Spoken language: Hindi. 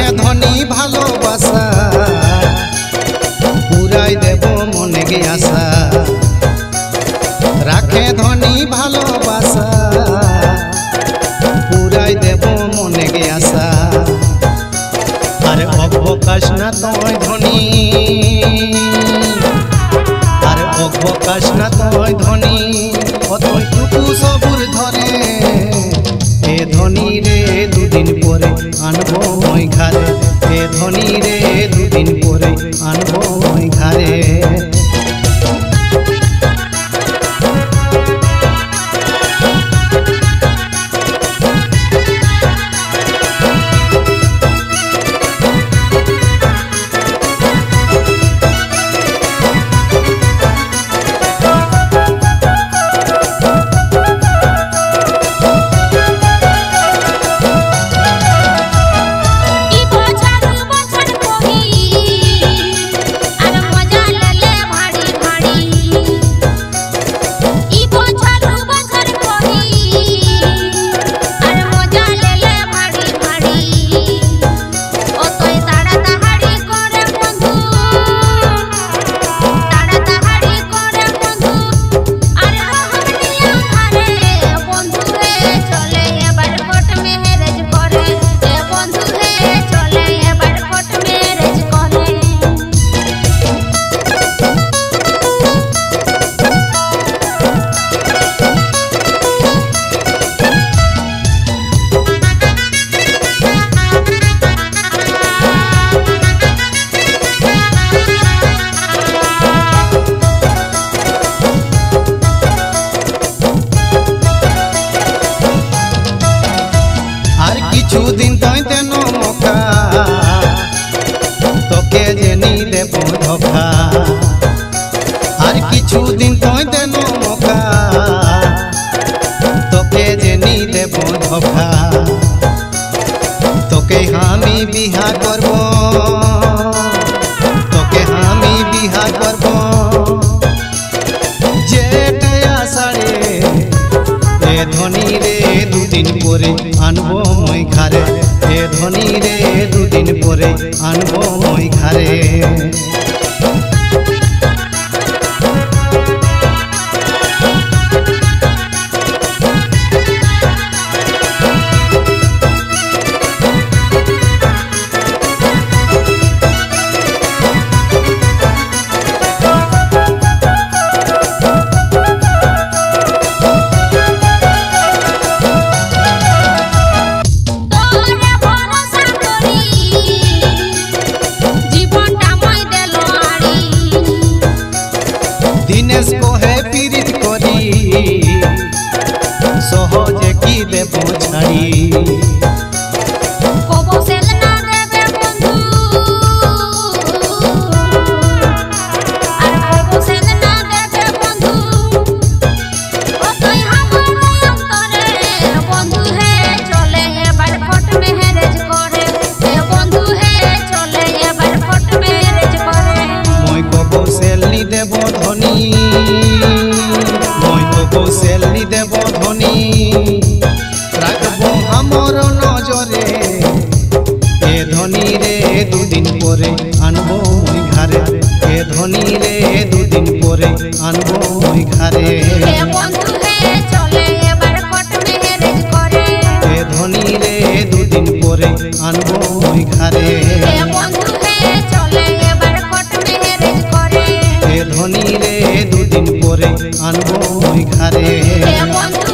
धनी भालोबासा पुराई देव मने गे आशा राखे धनी भालोबासा पुराई देव मने गे आशा अरे अवकाश ना तोय धनी अरे अवकाश ना तोय धनी अतटुकु सबुर धरे ए धनी रे दुदिन परे आनबो মই घरे ए धनी रे दुदिन परे आनबो মই घरे किछु दिन तोय देनो मौका तोके जेनी देबो धोखा आर किछु दिन तोय देनो मौका तोके जेनी देबो धोखा तोके हामी बिहा करबो तोके हामी बिहा करबो जेटे आसारे ए धनी रे दुदिन परे आनबो মই घरे ए धनी रे दुदिन परे आनबो মই घरे दिनेश को है पीड़ित करी सहजे की देबो छाड़ी कबो सेल ना देबे बंधु आर कबो सेल ना देबे बंधु ओ तोय हमर अंतरे बंधु है चले एबार कोट मैरेज करे ए बंधु है चले एबार कोट मैरेज करे মই कबो सेल नी देबो धनी মই कबो सेल नी देबो धनी राखबो हमर नजरे ए धनी रे दुदिन परे आनबो মই घरे ए धनी रे दुदिन परे आनबो মই घरे ए बंधु है चले एबार कोट मैरेज करे ए धनी रे दुदिन परे आनबो মই घरे ए बंधु है चले एबार कोट मैरेज करे ए धनी रे दुदिन परे आनबो মই घरे ए बंधु